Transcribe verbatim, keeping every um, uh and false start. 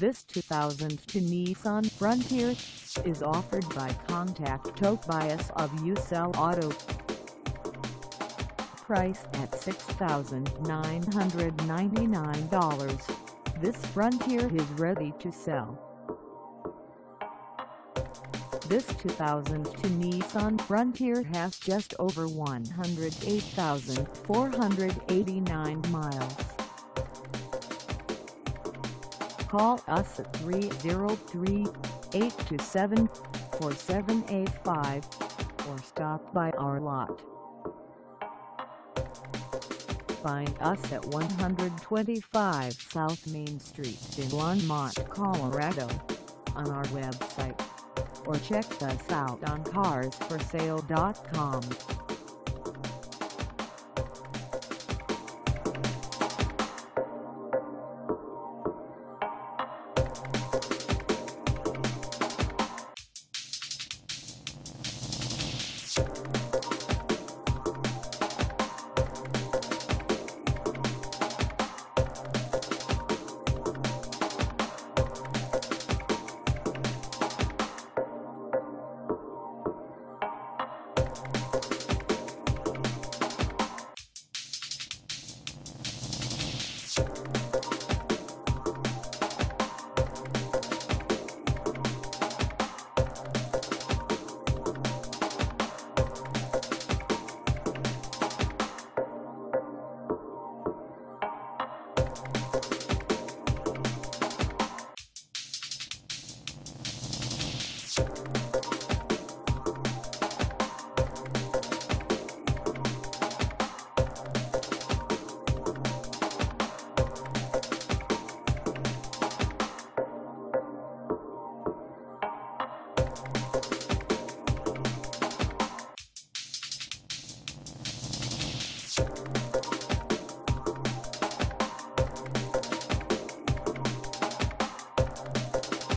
This two thousand two Nissan Frontier is offered by Contact Tobias of Usell Auto. Priced at six thousand nine hundred ninety-nine dollars, this Frontier is ready to sell. This two thousand two Nissan Frontier has just over one hundred eight thousand four hundred eighty-nine miles. Call us at three oh three, eight two seven, four seven eight five or stop by our lot. Find us at one twenty-five South Main Street in Longmont, Colorado, on our website, or check us out on cars for sale dot com. You